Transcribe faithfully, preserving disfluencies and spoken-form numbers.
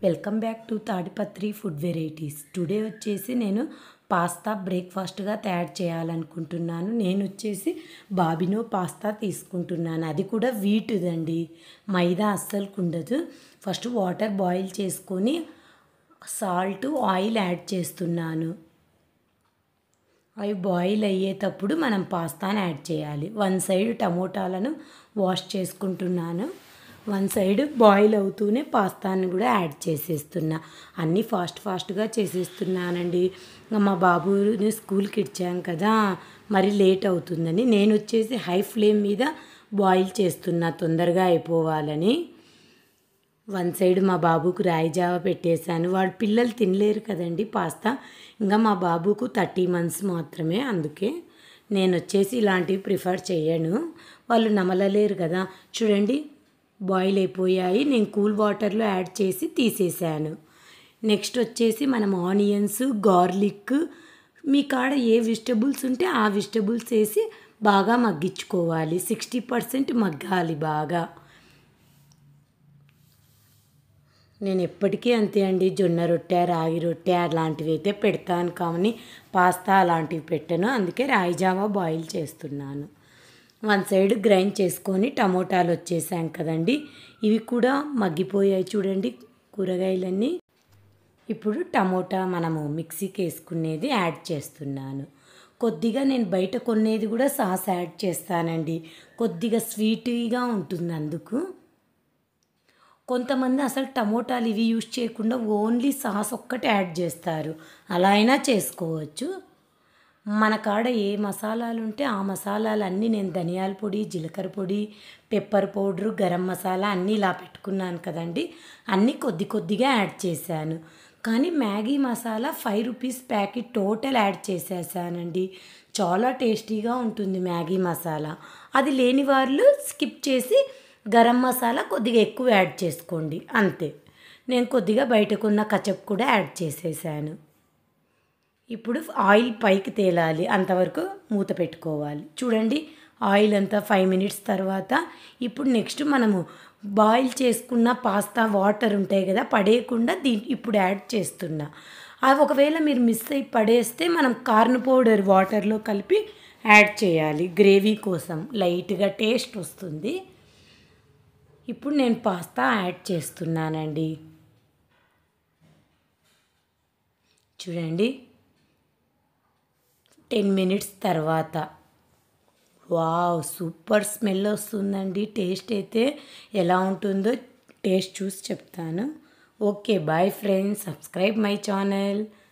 Welcome back to Tadipatri food varieties. Today వచ్చేసి నేను pasta బ్రేక్ఫాస్ట్గా తయారు చేయాలనుకుంటున్నాను. నేను వచ్చేసి బాబినో పాస్తా తీసుకుంటున్నాను. అది కూడా వీటుదండి, మైదా అస్సలుకు ఉండదు. ఫస్ట్ వాటర్ బాయిల్ చేసుకొని సాల్ట్ ఆయిల్ యాడ్ చేస్తున్నాను. అవి బాయిల్ అయ్యేటప్పుడు మనం పాస్తాను యాడ్ చేయాలి. వన్ సైడ్ టమోటాలను వాష్ చేసుకుంటున్నాను. వన్ సైడ్ బాయిల్ అవుతూనే పాస్తాను కూడా యాడ్ చేసేస్తున్నా. అన్నీ ఫాస్ట్ ఫాస్ట్గా చేసేస్తున్నానండి. మా బాబుని స్కూల్కి ఇచ్చాం కదా, మరి లేట్ అవుతుందని నేను వచ్చేసి హై ఫ్లేమ్ మీద బాయిల్ చేస్తున్నా, తొందరగా అయిపోవాలని. వన్ సైడ్ మా బాబుకు రాయి జావ పెట్టేశాను. వాడు పిల్లలు తినలేరు కదండి పాస్తా. ఇంకా మా బాబుకు థర్టీ మంత్స్ మాత్రమే, అందుకే నేను వచ్చేసి ఇలాంటివి ప్రిఫర్ చేయను, వాళ్ళు నమలలేరు కదా. చూడండి, బాయిల్ అయిపోయాయి. నేను కూల్ వాటర్లో యాడ్ చేసి తీసేసాను. నెక్స్ట్ వచ్చేసి మనం ఆనియన్స్, గార్లిక్, మీ కాడ ఏ వెజిటబుల్స్ ఉంటే ఆ వెజిటబుల్స్ వేసి బాగా మగ్గించుకోవాలి. సిక్స్టీ పర్సెంట్ మగ్గాలి బాగా. నేను ఎప్పటికీ అంతే అండి, జొన్న రొట్టె, రాగి రొట్టె అలాంటివి అయితే పెడతాను, కానీ పాస్తా అలాంటివి పెట్టను. అందుకే రాయి జావా బాయిల్ చేస్తున్నాను. వన్ సైడ్ గ్రైండ్ చేసుకొని టమోటాలు వచ్చేసాం కదండి, ఇవి కూడా మగ్గిపోయాయి చూడండి కూరగాయలన్నీ. ఇప్పుడు టమోటా మనము మిక్సీకి వేసుకునేది యాడ్ చేస్తున్నాను. కొద్దిగా నేను బయట కొనేది కూడా సాస్ యాడ్ చేస్తానండి, కొద్దిగా స్వీట్గా ఉంటుంది. అందుకు కొంతమంది అసలు టమోటాలు ఇవి యూజ్ చేయకుండా ఓన్లీ సాస్ ఒక్కటి యాడ్ చేస్తారు. అలా అయినా చేసుకోవచ్చు. మన కాడ ఏ మసాలాలు ఉంటే ఆ మసాలాలన్నీ నేను ధనియాల పొడి, జీలకర్ర పొడి, పెప్పర్ పౌడరు, గరం మసాలా అన్నీ ఇలా పెట్టుకున్నాను కదండి, అన్నీ కొద్ది కొద్దిగా యాడ్ చేశాను. కానీ Maggi masala five rupees packet total add చేసేసానండి. చాలా టేస్టీగా ఉంటుంది మ్యాగీ మసాలా. అది లేని వాళ్ళు స్కిప్ చేసి గరం మసాలా కొద్దిగా ఎక్కువ యాడ్ చేసుకోండి, అంతే. నేను కొద్దిగా బయటకున్న కచప్ కూడా యాడ్ చేసేసాను. ఇప్పుడు ఆయిల్ పైకి తేలాలి, అంతవరకు మూత పెట్టుకోవాలి. చూడండి, ఆయిల్ అంతా ఫైవ్ మినిట్స్ తర్వాత ఇప్పుడు నెక్స్ట్ మనము బాయిల్ చేసుకున్న పాస్తా వాటర్ ఉంటాయి కదా, పడేయకుండా దీ ఇప్పుడు యాడ్ చేస్తున్నా. అవి ఒకవేళ మీరు మిస్ అయ్యి పడేస్తే మనం కార్న్ పౌడర్ వాటర్లో కలిపి యాడ్ చేయాలి, గ్రేవీ కోసం లైట్గా టేస్ట్ వస్తుంది. ఇప్పుడు నేను పాస్తా యాడ్ చేస్తున్నానండి. చూడండి, టెన్ మినిట్స్ తర్వాత వావ్, సూపర్ స్మెల్ వస్తుందండి. టేస్ట్ అయితే ఎలా ఉంటుందో టేస్ట్ చూసి చెప్తాను. Okay, bye friends, subscribe my channel.